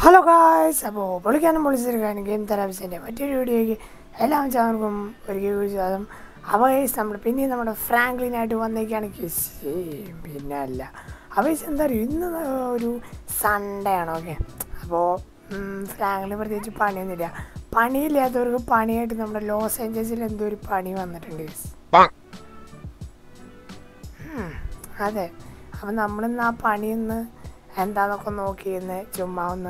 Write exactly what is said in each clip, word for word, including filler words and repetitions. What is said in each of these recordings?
Hello guys, അപ്പോൾ പൊളിക്കാനും പൊളിച്ചെടുക്കാനും game തെറാപ്പിസിൻ്റെ മറ്റൊരു വീഡിയോയ്ക്ക് എല്ലാ ചാനൽക്കും ഒരിക്കൽ സ്വാഗതം. അപ്പോൾ ഗൈസ് നമ്മൾ പിന്നെ നമ്മുടെ ഫ്രാങ്ക്ലിനായിട്ട് വന്നേക്കാണ്. പിന്നെ അല്ല അപ്പോൾ എന്താ പറയുക, ഇന്ന് ഒരു സൺഡേ ആണ്. ഓക്കെ, അപ്പോൾ ഫ്രാങ്ക്ലിന് പ്രത്യേകിച്ച് പണിയൊന്നുമില്ല. പണിയില്ലാത്തവർക്ക് പണിയായിട്ട് നമ്മുടെ ലോസ് ഏഞ്ചൽസിൽ എന്തോ ഒരു പണി വന്നിട്ടുണ്ട് ഗൈസ്. അതെ, അപ്പം നമ്മളിന്ന് ആ പണിയൊന്ന് എന്താണെന്നൊക്കെ നോക്കിയിരുന്ന് ചുമ്മാ ഒന്ന്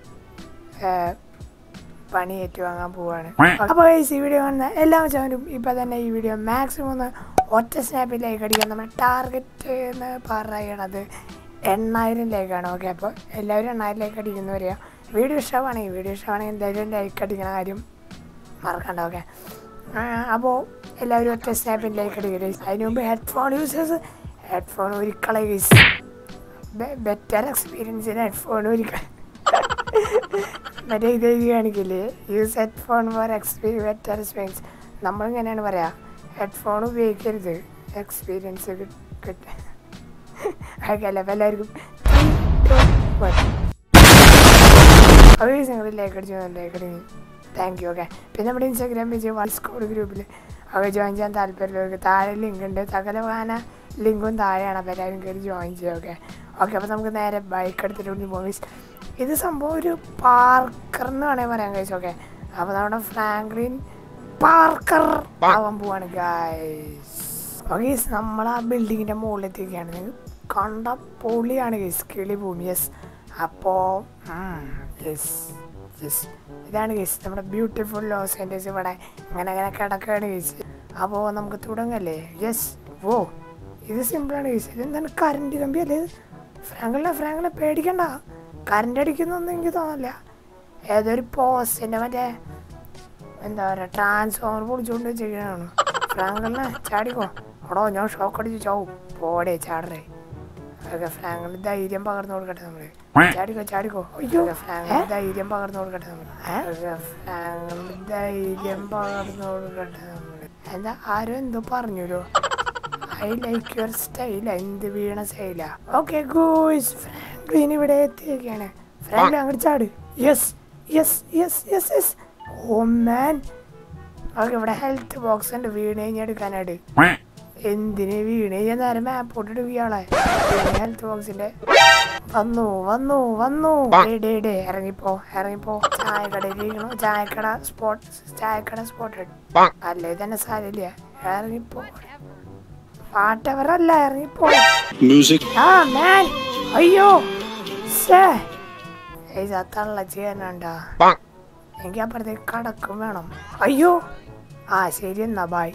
പണി ഏറ്റുവാങ്ങാൻ പോവാണ്. അപ്പോൾ ഈ വീഡിയോ കാണുന്ന എല്ലാ ചാനലും ഇപ്പം തന്നെ ഈ വീഡിയോ മാക്സിമം ഒന്ന് ഒറ്റ സ്നാപ്പിൽ ലൈക്ക് അടിക്കാൻ. നമ്മുടെ ടാർഗറ്റ് എന്ന് പറയണത് എണ്ണായിരം ലൈക്കാണ്. ഓക്കെ, അപ്പോൾ എല്ലാവരും എണ്ണായിരം ലൈക്ക് അടിക്കുന്ന വരിക. വീഡിയോ ഇഷ്ടമാണെങ്കിൽ വീഡിയോ ഇഷ്ടമാണെങ്കിൽ എന്തായാലും ലൈക്ക് അടിക്കണ കാര്യം മറക്കണ്ട. ഓക്കെ, അപ്പോൾ എല്ലാവരും ഒറ്റ സ്നാപ്പിൽ ലൈക്ക് അടിക്കരുത്. അതിന് മുമ്പ് ഹെഡ്ഫോൺ യൂസേഴ്സ് ഹെഡ്ഫോൺ ഒരിക്കലേ യൂസ് ബെറ്റർ എക്സ്പീരിയൻസിന് ഹെഡ്ഫോൺ ഒരിക്കൽ മറ്റേ ഇത് എഴുതി കാണിക്കില്ലേ, use headphone for experience better experience. നമ്മളിങ്ങനെയാണ് പറയാ, ഹെഡ്ഫോൺ ഉപയോഗിക്കരുത് എക്സ്പീരിയൻസ് കിട്ടും. അതൊക്കെയല്ല. അപ്പോൾ എല്ലാവർക്കും അവർ നിങ്ങൾ ലൈക്ക് അടിച്ചു ലൈക്ക് അടിച്ചു താങ്ക് യു. ഓക്കെ, പിന്നെ നമ്മുടെ ഇൻസ്റ്റാഗ്രാം പേജ് വാട്സ്കോഡ് ഗ്രൂപ്പിൽ അവർ ജോയിൻ ചെയ്യാൻ താല്പര്യമുള്ളവർക്ക് താഴെ ലിങ്ക് ഉണ്ട്. സകല വാഹന ലിങ്കും താഴെയാണ്. അപ്പോൾ എല്ലാവരും കയറി ജോയിൻ ചെയ്യുക. ഓക്കെ ഓക്കെ അപ്പോൾ നമുക്ക് നേരെ ബൈക്ക് എടുത്തിട്ട് കൊണ്ട് പോയി. ഇത് സംഭവം ഒരു പാർക്കർ എന്ന് വേണമെങ്കിൽ പറയാൻ കഴിച്ചു. ഓക്കെ, അപ്പോൾ നമ്മുടെ ഫ്രാങ്ക്ലിൻ പാർക്കർ ആവാൻ പോവാണ് ഗൈസ്. ഓക്കെ, നമ്മൾ ആ ബിൽഡിങ്ങിൻ്റെ മുകളിലെത്തിയൊക്കെയാണ്. നിങ്ങൾ കണ്ട പൊളിയാണ് ഗൈസ്, കിളി ഭൂമി. യെസ്, അപ്പോൾ യെസ് യെസ് ഇതാണ് ഗൈസ് നമ്മുടെ ബ്യൂട്ടിഫുൾ ലോസ് ഏഞ്ചൽസ്. ഇവിടെ അങ്ങനെ അങ്ങനെ കിടക്കുകയാണ് ഗൈസ്. അപ്പോൾ നമുക്ക് തുടങ്ങല്ലേ. യെസ്, ഓ ഇത് സിമ്പിളാണ് ഗൈസ്. ഇതെന്താണ് കറണ്ട് കമ്പി അല്ലേ? ഫ്രാങ്ക്ലിനെ ഫ്രാങ്ക്ലിനെ പേടിക്കണ്ട, കറണ്ട് അടിക്കുന്നൊന്നും എനിക്ക് തോന്നില്ല. ഏതൊരു പോസ്റ്റിൻ്റെ മറ്റേ എന്താ പറയുക ട്രാൻസ്ഫോമർ പൊളിച്ചുകൊണ്ട് വെച്ചിരിക്കണതാണ്. ഫ്രാങ്ക്ലിനെ ചാടിക്കോ, എടോ ഞാൻ ഷോക്ക് അടിച്ച് ചാവും, പോടേ ചാടറേ. അതൊക്കെ ഫ്രാങ്ക്ലിന് ധൈര്യം പകർന്നു കൊടുക്കട്ടെ നമ്മൾ. ചാടിക്കോ ചാടിക്കോ. അയ്യോ, ഫ്രാങ്ക്ലിന് ധൈര്യം പകർന്നു കൊടുക്കട്ടെ നമ്മൾ. ഫ്രാങ്ക്ലിന് ധൈര്യം പകർന്നു കൊടുക്കട്ടെ നമ്മൾ. എന്താ ആരോ എന്തോ പറഞ്ഞല്ലോ, ഐ ലൈക്ക് യുവർ സ്റ്റൈൽ. എന്ത് വീണ സ്റ്റൈലാ. ഓക്കെ ഗോയ്സ്, ഫ്രാങ്ക്ലിൻ ഇവിടെ എത്തിയൊക്കെയാണ്. ഫ്രാങ്ക്ലിൻ അങ്ങോട്ട് ചാട്. Yes yes yes yes yes oh man. Okay, ഇവിടെ ഹെൽത്ത് ബോക്സ് ഉണ്ട്, വീണ് കഴിഞ്ഞാൽ എടുക്കാനായിട്ട്. എന്തിന് വീണ് കഴിഞ്ഞാൽ നേരെ മാപ്പ് ഇട്ടിട്ട് വീളെ ഹെൽത്ത് ബോക്സിന്റെ. വന്നു വന്നു വന്നു ഡേ ഡേ ഇറങ്ങിപ്പോ ഇറങ്ങിപ്പോ. ചായക്കടയിൽ ഇരിക്കണോ, ചായക്കട സ്പോട്ട് ചായക്കട സ്പോട്ടഡ് അല്ലേ തന്നെ സാരില്ല. ഇറങ്ങിപ്പോ, പാട്ടവരല്ല, ഇറങ്ങിപ്പോ. ആ മാൻ, അയ്യോ തള്ള ചെയ്യാനുണ്ടാ. എനിക്ക് അപ്പുറത്തേക്ക് കടക്കും വേണം. അയ്യോ ആ ശരി എന്നാ ബായ്.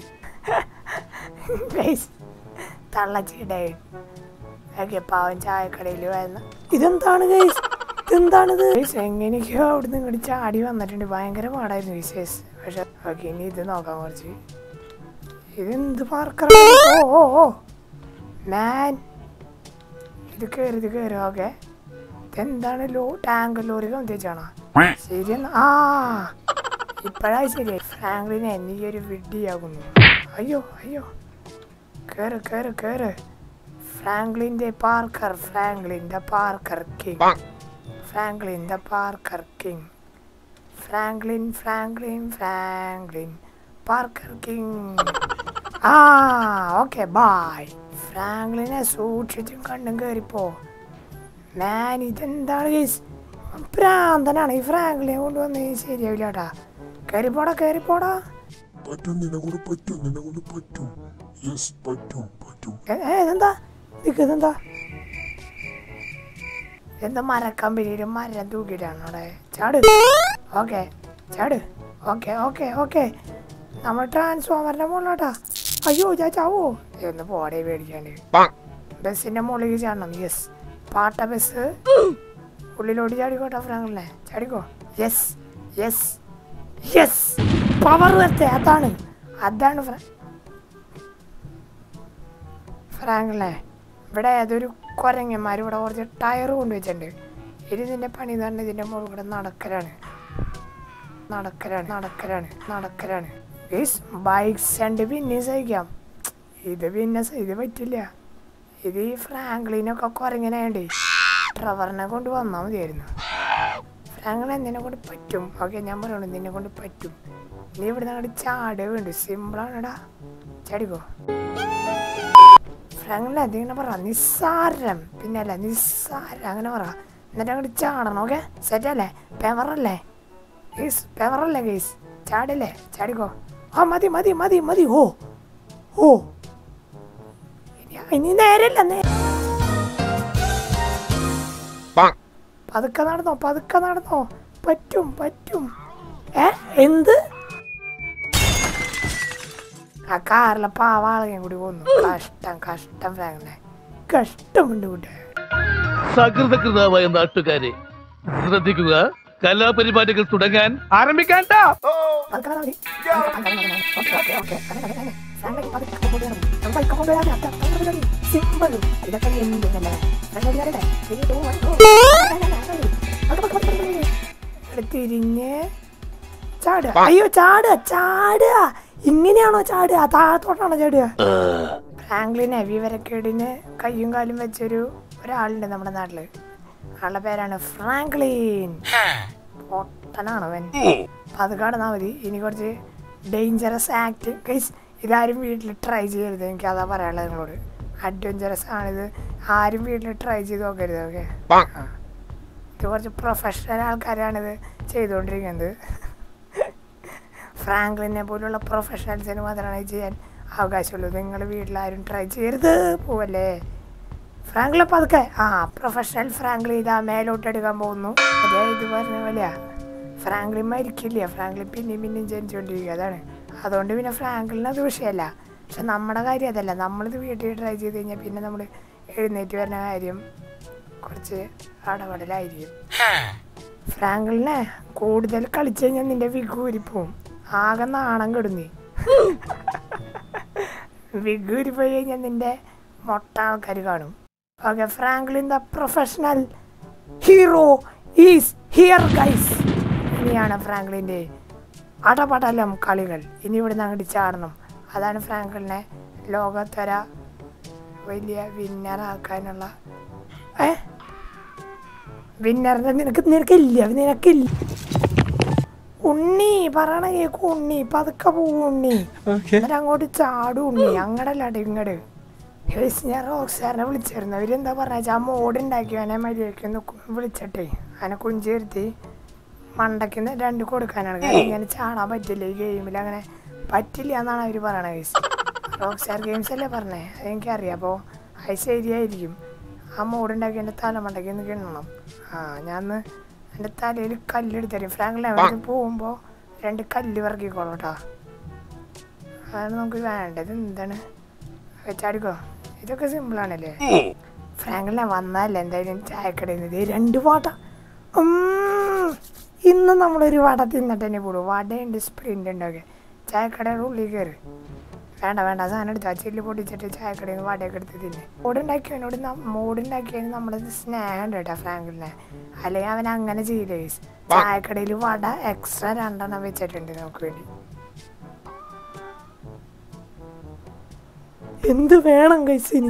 തള്ളച്ചിടായി. ഓക്കെ, പാവം ചായക്കടയിൽ വരുന്ന. ഇതെന്താണ് ഗൈസ്, ഇതെന്താണിത് ഗൈസ്? എങ്ങനെയൊക്കെയോ അവിടെ നിന്ന് ഇങ്ങോട്ട് ചാടി വന്നിട്ടുണ്ട്. ഭയങ്കര പാടായിരുന്നു വിശേഷ്. പക്ഷെ ഓക്കെ, ഇനി ഇത് നോക്കാം കുറച്ച്. ഇതെന്ത് പാർക്കർ? ഓ ഓ ഓ മാൻ, ഇത് കയറി ഇത് കയറി. ഓക്കെ, ഇതെന്താണ് ലോ ടാങ്ക് ലോറി കത്തിച്ചാണോ? ശരി എന്നാ. ആ ഇപ്പോഴായി ശരിയായി. ഫ്രാങ്ക്ലിനെ എനിക്കൊരു വിഡ്ഢിയാകുന്നു. അയ്യോ അയ്യോ, കയറ് കയറ് കയറ്. ഫ്രാങ്ക്ലിൻ്റെ പാർക്കർ, ഫ്രാങ്ക്ലിൻ്റെ parkour king, Franklin the parkour king. Franklin Franklin Franklin parkour king. ആ ഓക്കെ ബായ്. ഫ്രാങ്ക്ലിനെ സൂക്ഷിച്ചും കണ്ടും കയറിപ്പോ. മാൻ ഇതെന്താണ് ഗൈസ്, പ്രാന്തനാണ് ഈ ഫ്രാങ്ക്ലിനെ കൊണ്ടുവന്ന്. ശരിയാവില്ല കേട്ടാ. കയറിപ്പോടാ കയറിപ്പോടാ. ഇതെന്താ നിൽക്കുന്നെന്താ? എന്താ മരക്കമ്പനിയിൽ മരം തൂക്കിയിട്ടാണ് അവിടെ. ചാട്. ഓക്കെ ചാട്. ഓക്കെ ഓക്കെ ഓക്കെ നമ്മൾ ട്രാൻസ്ഫോമറിന്റെ മുകളിലോട്ടാ. അയ്യോ ഞാൻ ചാവോ എന്ന് പോടേ പേടിക്കാണ്ട്. ബസ്സിന്റെ മുകളിലേക്ക് ചാടണം. യെസ്, പാട്ട ബസ് ഉള്ളിലോട്ട് ചാടിക്കോട്ടെ ഫ്രാങ്ക്ലിനെ. ചാടിക്കോ. യെസ് യെസ് യെസ് പവർ വരത്തെ. അതാണ് അതാണ് ഫ്രാ ഫ്രാങ്ക്ലിനെ. ഇവിടെ ഏതൊരു കുരങ്ങന്മാർ ഇവിടെ കുറച്ച് ടയർ കൊണ്ടുവച്ചിട്ടുണ്ട്. ഇനി ഇതിൻ്റെ പണി തന്നെ ഇതിൻ്റെ മുകളിൽ കൂടെ നടക്കലാണ് നടക്കലാണ് നടക്കലാണ് നടക്കലാണ് ഗൈസ്. ബൈക്സ് രണ്ട് പിന്നെ സഹിക്കാം, ഇത് പിന്നെ ഇത് പറ്റില്ല. ഇത് ഈ ഫ്രാങ്ക്ലിനൊക്കെ കുരങ്ങനായണ്ടേ ട്രവറിനെ കൊണ്ട് വന്നാൽ മതിയായിരുന്നു. അങ്ങനെ നിന്നെ കൊണ്ട് പറ്റും. ഓക്കെ ഞാൻ പറയണു നിന്നെ കൊണ്ട് പറ്റും. നീ ഇവിടെ അങ്ങോട്ട് ചാടേ വേണ്ടു. സിമ്പിളാണെടാ. ചാടിക്കോ ഫ്രാങ്ക്ലിൻ. അതിങ്ങനെ പറ നിസ്സാരം. പിന്നെ അല്ല നിസ്സാരം അങ്ങനെ പറ. എന്നിട്ട് അങ്ങോട്ട് ചാടണം. ഓക്കെ സെറ്റല്ലേ? പെവറല്ലേ ഗെയ്സ്? പെവറല്ലേ ഗെയ്സ്? ചാടില്ലേ? ചാടിക്കോ. ആ മതി മതി മതി മതി. ഓ ഓ ഇനി നേരല്ല. പതുക്കെ നടന്നോ പതുക്കെ നടന്നോ. പറ്റും പറ്റും. ഏ എന്ത്? ആ കാറിലെ പാവാളകയും കൂടി പോന്നു. കഷ്ടം കഷ്ടം ഫ്രാങ്ക്ലിനെ. കഷ്ടമുണ്ട് കൂട്ടെ. സകൃതകൃതമായ നാട്ടുകാരെ ശ്രദ്ധിക്കുക. കലാപരിപാടികൾ തുടങ്ങാൻ ആരംഭിക്കാൻ. തിരിഞ്ഞ് ചാടുക. അയ്യോ ചാടുക ചാടുക. ഇങ്ങനെയാണോ ചാടുക? താഴത്തോട്ടാണോ ചാടുക? ഫ്രാങ്ക്ലിനെ വിവരക്കേടിന് കയ്യും കാലും വെച്ചൊരു ഒരാളുണ്ട് നമ്മുടെ നാട്ടില്. ആളുടെ പേരാണ് ഫ്രാങ്ക്ലിൻ. പൊട്ടനാണ് അവൻ. അത് കാണുന്നാ മതി. ഇനി കുറച്ച് ഡേഞ്ചറസ് ആക്ട് ഗൈസ്. ഇതാരും വീട്ടിൽ ട്രൈ ചെയ്യരുത്. എനിക്ക് അതാ പറയാനുള്ളത് നിങ്ങളോട്. അഡ്വഞ്ചറസ് ആണിത്. ആരും വീട്ടിൽ ട്രൈ ചെയ്ത് നോക്കരുത്. ഓക്കെ ഇത് കുറച്ച് പ്രൊഫഷണൽ ആൾക്കാരാണിത് ചെയ്തുകൊണ്ടിരിക്കുന്നത്. ഫ്രാങ്ക്ലിനെ പോലുള്ള പ്രൊഫഷണൽസിന് മാത്രമാണ് ചെയ്യാൻ അവകാശമുള്ളൂ. നിങ്ങൾ വീട്ടിലാരും ട്രൈ ചെയ്യരുത്. പോവല്ലേ ഫ്രാങ്ക്ലിൻ? അപ്പം അതൊക്കെ ആ പ്രൊഫഷണൽ ഫ്രാങ്ക്ലിൻ ഇതാ മേലോട്ടെടുക്കാൻ പോകുന്നു. അതേ ഇത് പറഞ്ഞ പോലെയാ. ഫ്രാങ്ക്ലിൻ മരിക്കില്ല. ഫ്രാങ്ക്ലിൻ പിന്നെയും പിന്നെയും ജനിച്ചുകൊണ്ടിരിക്കുക. അതാണ്. അതുകൊണ്ട് പിന്നെ ഫ്രാങ്ക്ലിന് അത് വിഷയമല്ല. പക്ഷെ നമ്മുടെ കാര്യം അതല്ല. നമ്മളിത് വീട്ടിൽ ട്രൈ ചെയ്ത് കഴിഞ്ഞാൽ പിന്നെ നമ്മൾ എഴുന്നേറ്റ് വരുന്ന കാര്യം കുറച്ച് അടപടലായിരിക്കും. ഫ്രാങ്ക്ലിനെ കൂടുതൽ കളിച്ചു കഴിഞ്ഞാൽ നിന്റെ വിഗൂരിപ്പോവും. ആകെ നാണം കെടുന്നി. വിഗൂരിപ്പോയി കഴിഞ്ഞാൽ നിന്റെ മൊട്ട ആൾക്കാർ കാണും. Okay Franklin the professional hero is here guys. ഇനിയാണ് ഫ്രാങ്ക്ലിൻ്റെ അടപടലം കളികൾ. ഇനി ഇവിടുന്ന് അങ്ങോട്ട് ചാടണം. അതാണ് ഫ്രാങ്ക്ലിനെ ലോകത്തര വലിയ വിന്നറാക്കാനുള്ള ഏ വിന്നറിൻ്റെ നിനക്ക് നിനക്കില്ല നിനക്കില്ല ഉണ്ണി പറയണ കേക്ക്. ഉണ്ണി പതുക്കെ പോവും ഉണ്ണി. എന്നിട്ട് അങ്ങോട്ട് ചാടും ഉണ്ണി. അങ്ങടല്ലാട്ട ഇങ്ങട്. ഞാൻ റോക്സാറിനെ വിളിച്ചിരുന്നു. അവരെന്താ പറഞ്ഞാൽ ആ മോഡ് ഉണ്ടാക്കിയവനെ മര്യാദയ്ക്കൊന്ന് വിളിച്ചിട്ടേ അവനെ കുഞ്ചി വരുത്തി മണ്ടയ്ക്ക് രണ്ട് കൊടുക്കാനാണ്. കാരണം ഇങ്ങനെ ചാടാൻ പറ്റില്ല ഈ ഗെയിമിൽ. അങ്ങനെ പറ്റില്ല എന്നാണ് അവർ പറയണത് ഗൈസ്. റോക്സാർ ഗെയിംസ് അല്ലേ പറഞ്ഞേ? അതെനിക്കറിയാം. അപ്പോൾ അത് ശരിയായിരിക്കും. ആ മോഡ് ഉണ്ടാക്കി എൻ്റെ തലമണ്ടയ്ക്ക് ഒന്ന് കിണ്ണണം. ആ ഞാൻ എൻ്റെ തലയിൽ കല്ലെടുത്തരും. ഫ്രാങ്ക്ലിൻ അവിടെ പോകുമ്പോൾ രണ്ട് കല്ല് ഇറക്കിക്കോളൂ കേട്ടോ. അതാണ് നമുക്ക് വേണ്ടത്. എന്താണ് ചാടിക്കോ. ഇതൊക്കെ സിമ്പിളാണല്ലേ. ഫ്രാങ്ക്ലിനെ വന്നാലേ എന്തായാലും ചായക്കടയിൽ നിന്ന് രണ്ട് വാട്ട. ഇന്ന് നമ്മളൊരു വട തിന്നിട്ട് തന്നെ പോടും. വടയുണ്ട് സ്പ്രിൻ്റ് ഉണ്ടൊക്കെ. ചായക്കടയുടെ ഉള്ളിൽ കയറി വേണ്ട വേണ്ട സാധനം എടുത്താൽ ചില്ല് പൊട്ടിച്ചിട്ട് ചായക്കടയിൽ നിന്ന് വടയൊക്കെ എടുത്ത് തിന്നെ. മോഡുണ്ടാക്കിയവനോട് മോഡുണ്ടാക്കിയതിന് നമ്മളത് സ്നേഹം ഉണ്ട് കേട്ടോ ഫ്രാങ്ക്ലിനെ. അല്ലെങ്കിൽ അവൻ അങ്ങനെ ചെയ്യില്ലേ. ചായക്കടയിൽ വട എക്സ്ട്രാ രണ്ടെണ്ണം വെച്ചിട്ടുണ്ട് നമുക്ക് വേണ്ടി. എന്ത് വേണം കൈസിന്?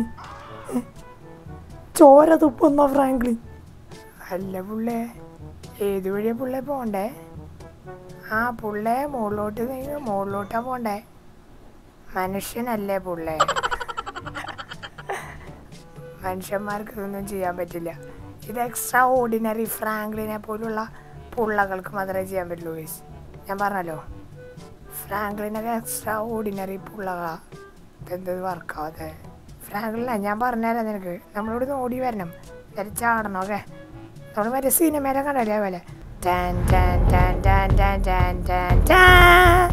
ചോര തുപ്പുന്ന ഫ്രാങ്ക്ലിൻ അല്ല പുള്ളേ. ഏത് വഴിയാ പുള്ളേ പോണ്ടേ? ആ പുള്ളേ മുകളിലോട്ട് നീങ്ങ. മുകളിലോട്ടാ പോണ്ടേ? മനുഷ്യനല്ലേ പുള്ളേ. മനുഷ്യന്മാർക്ക് ഇതൊന്നും ചെയ്യാൻ പറ്റില്ല. ഇത് എക്സ്ട്രാ ഓർഡിനറി ഫ്രാങ്ക്ലിനെ പോലുള്ള പുള്ളകൾക്ക് മാത്രമേ ചെയ്യാൻ പറ്റുള്ളൂ ഗൈസ്. ഞാൻ പറഞ്ഞല്ലോ ഫ്രാങ്ക്ലിനൊക്കെ എക്സ്ട്രാ ഓർഡിനറി പുള്ളകളാ. ഇതെന്ത് വർക്കാവാതെ ഫ്രാങ്ക്ലിനെ ഞാൻ പറഞ്ഞുതരാം നിനക്ക്. നമ്മളിവിടെ ഓടി വരണം. നേരെ ചാടണം. ഓക്കെ നമ്മൾ മറ്റേ സിനിമയിലെ കണ്ടല്ലേ അതേപോലെ ടാൻ ടാൻ ടാൻ ടാൻ ടാൻ ടാൻ ടാൻ ടാൻ.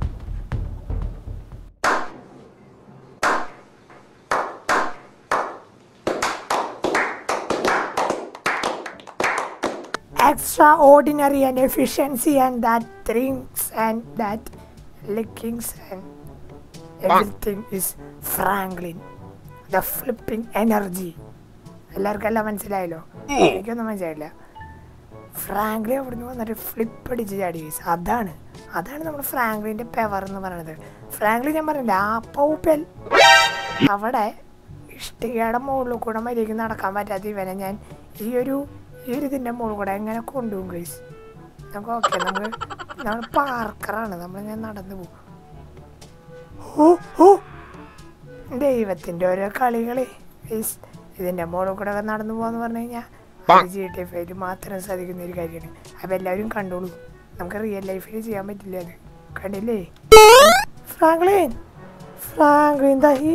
extraordinary and efficiency and that things and that lickings and everything is Franklin. The flipping energy. എല്ലാവർക്കും എല്ലാം മനസ്സിലായല്ലോ? എനിക്കൊന്നും മനസ്സിലായില്ല. ഫ്രാങ്ക്ലിൻ അവിടുന്ന് വന്നിട്ട് ഫ്ലിപ്പ് അടിച്ച് ചാടി. അതാണ് അതാണ് നമ്മുടെ ഫ്രാങ്ക്ലിൻ്റെ പവർ എന്ന് പറയുന്നത്. ഫ്രാങ്ക്ലിൻ ഞാൻ പറഞ്ഞില്ല ആ പൗപ്പൽ അവിടെ ഇഷ്ടികയുടെ മുകളിൽ കൂടെ മര്യാദയ്ക്ക് നടക്കാൻ പറ്റാത്ത ഇവനെ ഞാൻ ഈ ഒരു ഈ ഒരു ഇതിൻ്റെ മുകളിൽ കൂടെ എങ്ങനെ കൊണ്ടുപോകും ഗൈസ്? നമുക്ക് ഓക്കെ, നമ്മൾ നമ്മൾ പാർക്കറാണ്, നമ്മളിങ്ങനെ നടന്നു പോകും. ഓ ഓ ദൈവത്തിൻ്റെ ഓരോ കളികളെ ഗൈസ്. ഇതിൻ്റെ മുകളിൽ കൂടെ ഒക്കെ നടന്നു പോകാന്ന് പറഞ്ഞു കഴിഞ്ഞാൽ ജി ടി എഫ് മാത്രം സാധിക്കുന്ന ഒരു കാര്യമാണ്. അപ്പം എല്ലാവരും കണ്ടോളൂ, നമുക്ക് റിയൽ ലൈഫിൽ ചെയ്യാൻ പറ്റില്ല. അത് കണ്ടില്ലേ? ഫ്രാങ്ക്ലിൻ ഫ്രാങ്ക്ലിൻ ദഹി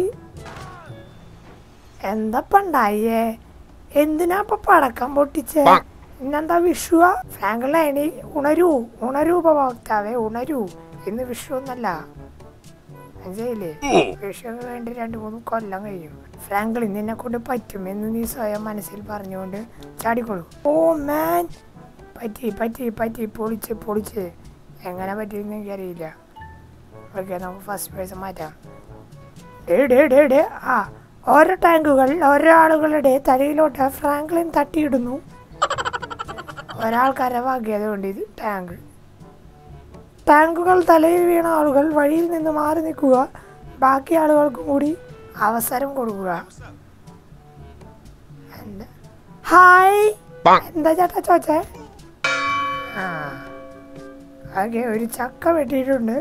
എന്താ പണ്ടായേ? എന്തിനാ ഇപ്പൊ പടക്കം പൊട്ടിച്ചേ? ഇന്നെന്താ വിഷുവാ? ഫ്രാങ്ക്ലിൻ ഉണരൂ, ഉണരൂ ഉപഭോക്താവേ, ഉണരൂ. ഇന്ന് വിഷു ഒന്നല്ല, മനസ്സിലായില്ലേ? വിഷു വേണ്ടി രണ്ട് മൂന്ന് കൊല്ലം കഴിയും. ഫ്രാങ്ക്ലിൻ നിന്നെ കൊണ്ട് പറ്റും എന്ന് നീ സ്വയം മനസ്സിൽ പറഞ്ഞുകൊണ്ട് ചാടിക്കോളൂ. ഓ മാൻ, പറ്റി പറ്റി പറ്റി പൊളിച്ച് പൊളിച്ച്. എങ്ങനെ പറ്റിയെന്ന് എനിക്കറിയില്ല. ഓക്കെ, നമുക്ക് ഫസ്റ്റ് പേഴ്സൺ മാറ്റാം. ഡേ ഡേ ഡേ ഡേ ആ ഓരോ ടാങ്കുകൾ ഓരോ ആളുകളുടെ തലയിലോട്ട് ഫ്രാങ്ക്ലിൻ തട്ടിയിടുന്നു. ഒരാൾക്കാരെ ഭാഗ്യത കൊണ്ട് ഇത് ടാങ്ക്. ടാങ്കുകൾ തലയിൽ വീണ ആളുകൾ വഴിയിൽ നിന്ന് മാറി നിൽക്കുക. ബാക്കി ആളുകൾക്കും കൂടി അവസരം കൊടുക്കുക. എന്താ ഹായ്, എന്താ ചേട്ടാ ചോദിച്ചേ? ആ ഓക്കെ, ഒരു ചക്ക വെട്ടിയിട്ടുണ്ട്.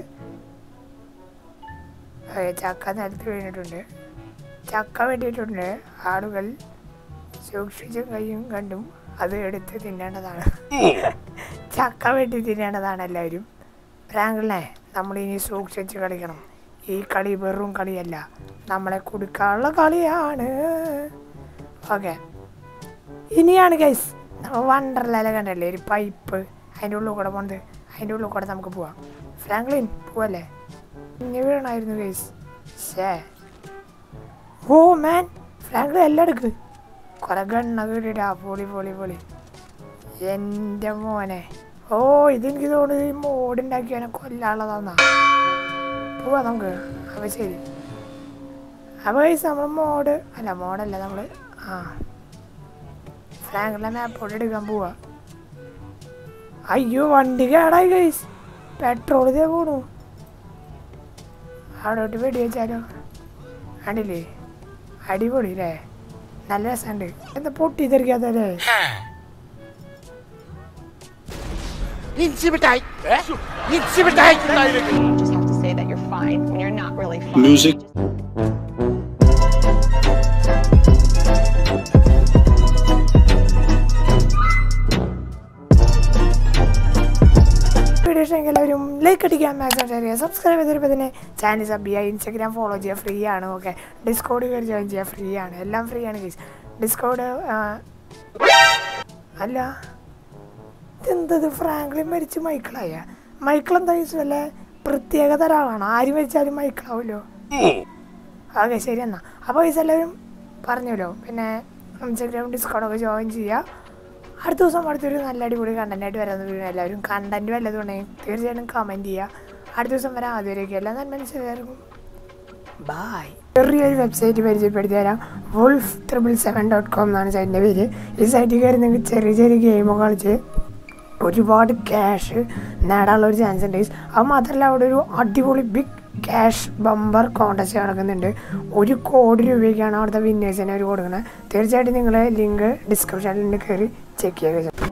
ചക്ക നിലത്ത് വീണിട്ടുണ്ട്. ചക്ക വെട്ടിയിട്ടുണ്ട്. ആളുകൾ സൂക്ഷിച്ചും കയ്യും കണ്ടും അത് എടുത്ത് തിന്നേണ്ടതാണ്. ചക്ക വെട്ടി തിന്നേണ്ടതാണ് എല്ലാവരും. ഫ്രാങ്ക്ലിനെ നമ്മളിനി സൂക്ഷിച്ച് കളിക്കണം. ഈ കളി വെറും കളിയല്ല, നമ്മളെ കൊടുക്കാനുള്ള കളിയാണ്. ഓക്കെ, ഇനിയാണ് ഗൈസ് നമ്മൾ വണ്ടർലാല കണ്ടല്ലേ, ഒരു പൈപ്പ് അതിൻ്റെ ഉള്ളിൽ കൂടെ പോകുന്നത്. അതിൻ്റെ ഉള്ളിൽ കൂടെ നമുക്ക് പോവാം. ഫ്രാങ്ക്ലിൻ പോവല്ലേ? ഇനി വീണായിരുന്നു ഗൈസ്. ശേ ഓ മാൻ, ഫ്രാങ്ക്ലിൻ എല്ലാം എടുക്ക്. കുറെ ഗണ്ണൊക്കെ ഇട്ടിട്ടാ. പൊളി പൊളി പൊളി എൻ്റെ മോനെ. ഓ ഇതെനിക്ക് തോന്നുന്നത് ഈ മോഡുണ്ടാക്കിയവനെ കൊല്ലാനുള്ളതാന്നാ. പോവാ നമുക്ക്. അപ്പോൾ ശരി. അപ്പോൾ ഗൈസ് നമ്മൾ മോഡ് അല്ല മോഡല്ല നമ്മൾ ആ ഫ്രാങ്ക്ലിനെ മാപ്പോട്ട് എടുക്കാൻ പോവാ. അയ്യോ വണ്ടി കേടായി ഗൈസ്. പെട്രോൾ ഇതേ പോണു. അവിടോട്ട് വെടി വെച്ചാലോ? കണ്ടില്ലേ? അടിപൊളി അല്ലേ? നല്ല രസമുണ്ട്. എന്താ പൊട്ടി തെറിക്കാത്തല്ലേ? Music. എല്ലാവരും ലൈക്ക് അടിക്കാൻ, മാക്സിമം ഷെയർ ചെയ്യുക, സബ്സ്ക്രൈബ് ചെയ്തിട്ട് തന്നെ ചാനൽ സബ് ചെയ്യുക, ഇൻസ്റ്റാഗ്രാം ഫോളോ ചെയ്യുക, ഫ്രീ ആണ്. ഓക്കെ, ഡിസ്കോഡ് കയറി ജോയിൻ ചെയ്യുക, ഫ്രീ ആണ്, എല്ലാം ഫ്രീ ആണ് ഗൈസ്. ഡിസ്കോഡ് അല്ല ഇതെന്തത് ഫ്രാങ്ക്ലിൻ മരിച്ച് മൈക്കിളായ? മൈക്കിൾ എന്താ ഗൈസ് വല്ല പ്രത്യേക തരം ആളാണ്? ആര് മരിച്ചാലും മൈക്കിളാവുമല്ലോ. ഓക്കെ ശരി എന്നാ. അപ്പോൾ ഗൈസ് എല്ലാവരും പറഞ്ഞല്ലോ, പിന്നെ ഇൻസ്റ്റാഗ്രാം ഡിസ്കോഡൊക്കെ ജോയിൻ ചെയ്യുക. അടുത്ത ദിവസം അടുത്തൊരു നല്ല അടിപൊളി കണ്ടൻറ്റായിട്ട് വരാമെന്ന് വീഴും. എല്ലാവരും കണ്ടൻറ്റ് വല്ലതുണ്ടെങ്കിൽ തീർച്ചയായിട്ടും കമൻറ്റ് ചെയ്യുക. അടുത്ത ദിവസം വരാം. അതുവരെയൊക്കെ എല്ലാം തന്നെ മനസ്സിലായിരിക്കും. ബായ്. ചെറിയൊരു വെബ്സൈറ്റ് പരിചയപ്പെടുത്തി തരാം. Wolf triple seven dot com എന്നാണ് സൈറ്റിൻ്റെ പേര്. ഈ സൈറ്റിൽ കയറി നിങ്ങൾക്ക് ചെറിയ ചെറിയ ഗെയിമൊക്കെ കളിച്ച് ഒരുപാട് ക്യാഷ് നേടാനുള്ള ഒരു ചാൻസ് ഉണ്ട്. അത് മാത്രമല്ല അവിടെ ഒരു അടിപൊളി ബിഗ് ക്യാഷ് ബമ്പർ കോൺടെസ്റ്റ് നടക്കുന്നുണ്ട്. ഒരു കോടി രൂപയ്ക്കാണ് അവിടുത്തെ വിന്നേഴ്സിനെ അവർ കൊടുക്കുന്നത്. തീർച്ചയായിട്ടും നിങ്ങൾ ലിങ്ക് ഡിസ്ക്രിപ്ഷനിൽ കയറി ചെക്ക് ചെയ്യുക.